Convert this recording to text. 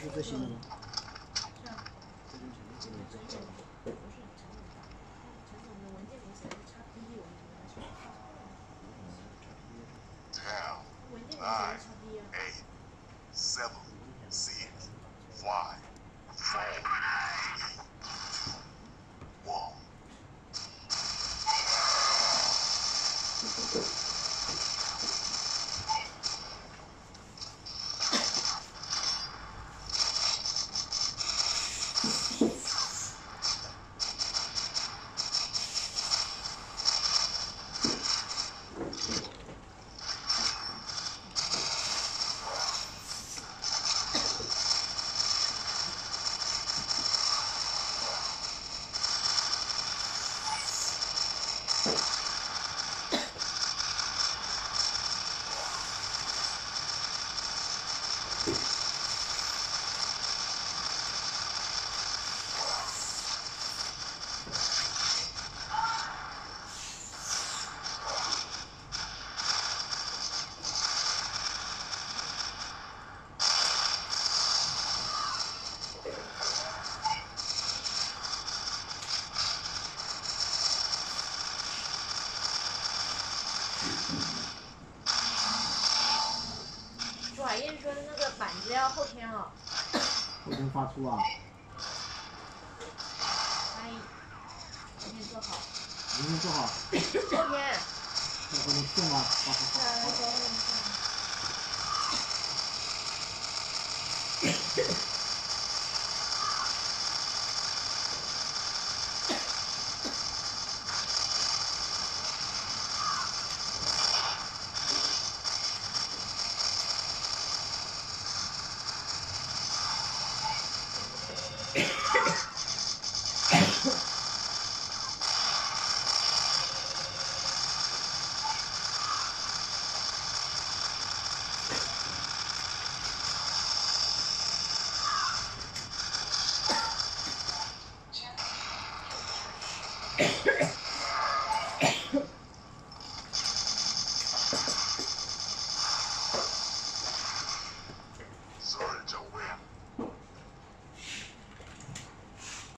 是最新的吗？ 是啊。不是陈总的，陈总的文件里写的是 XP， 我们觉得是。文件里写的 XP 啊。 8, 7, 6, 5, 4, 3, 2, 1. 朱海燕说的那个板子要后天了。 后天发出啊？ 哎，后天做好。 明天做好。 后天。 要后天送吗？好好好。 来，给我。